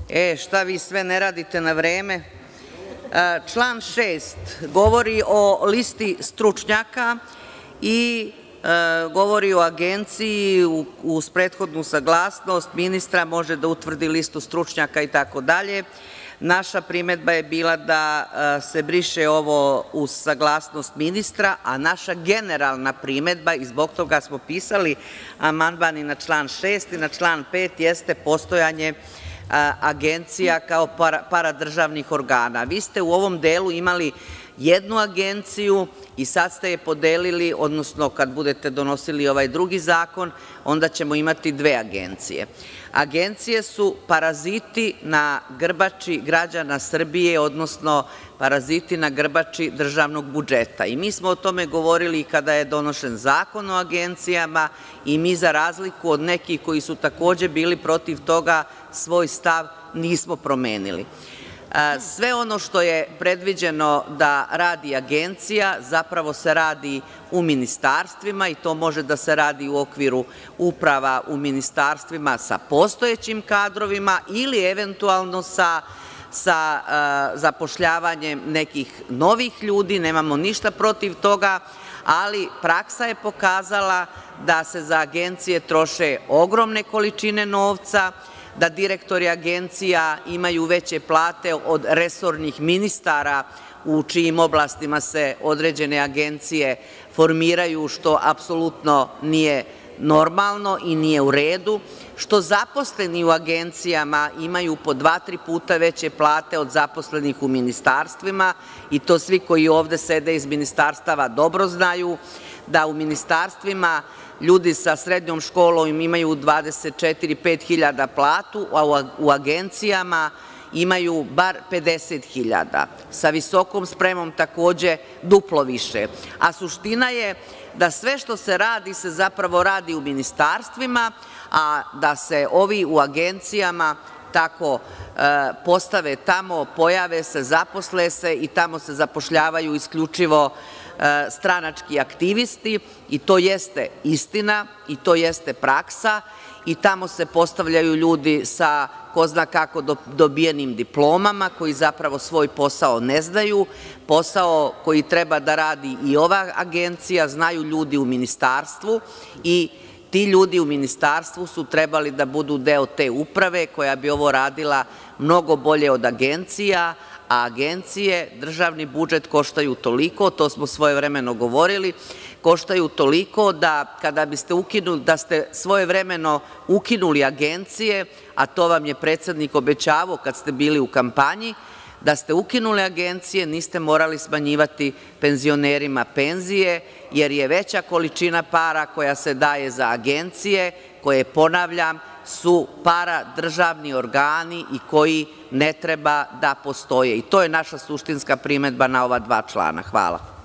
Šta vi sve ne radite na vreme. Član 6. govori o listi stručnjaka i govori o agenciji uz prethodnu saglasnost ministra može da utvrdi listu stručnjaka itd. Naša primedba je bila da se briše ovo uz saglasnost ministra, a naša generalna primedba, i zbog toga smo pisali amandman i na član 6. i na član 5, jeste postojanje agencija kao paradržavnih organa. Vi ste u ovom delu imali jednu agenciju i sad ste je podelili, odnosno kad budete donosili ovaj drugi zakon, onda ćemo imati dve agencije. Agencije su paraziti na grbači građana Srbije, odnosno paraziti na grbači državnog budžeta. I mi smo o tome govorili kada je donošen Zakon o agencijama i mi, za razliku od nekih koji su takođe bili protiv toga, svoj stav nismo promenili. Sve ono što je predviđeno da radi agencija zapravo se radi u ministarstvima i to može da se radi u okviru uprava u ministarstvima sa postojećim kadrovima ili eventualno sa zapošljavanjem nekih novih ljudi. Nemamo ništa protiv toga, ali praksa je pokazala da se za agencije troše ogromne količine novca, da direktori agencija imaju veće plate od resornih ministara u čijim oblastima se određene agencije formiraju, što apsolutno nije normalno i nije u redu, što zaposleni u agencijama imaju po 2-3 puta veće plate od zaposlenih u ministarstvima i to svi koji ovde sede iz ministarstava dobro znaju, da u ministarstvima ljudi sa srednjom školom imaju 24-25 hiljada platu, a u agencijama imaju bar 50 hiljada. Sa visokom spremom takođe duplo više. A suština je da sve što se radi se zapravo radi u ministarstvima, a da se ovi u agencijama tako postave tamo, pojave se, zaposle se i tamo se zapošljavaju isključivo stranački aktivisti i to jeste istina i to jeste praksa i tamo se postavljaju ljudi sa ko zna kako dobijenim diplomama koji zapravo svoj posao ne znaju. Posao koji treba da radi i ova agencija znaju ljudi u ministarstvu i ti ljudi u ministarstvu su trebali da budu deo te uprave koja bi ovo radila mnogo bolje od agencija, a agencije, državni budžet koštaju toliko, to smo svojevremeno govorili, koštaju toliko da kada biste ukinuli, da ste svojevremeno ukinuli agencije, a to vam je predsednik obećavao kad ste bili u kampanji, da ste ukinuli agencije, niste morali smanjivati penzionerima penzije, jer je veća količina para koja se daje za agencije, koje, ponavljam, su paradržavni organi i koji ne treba da postoje. I to je naša suštinska primedba na ova dva člana. Hvala.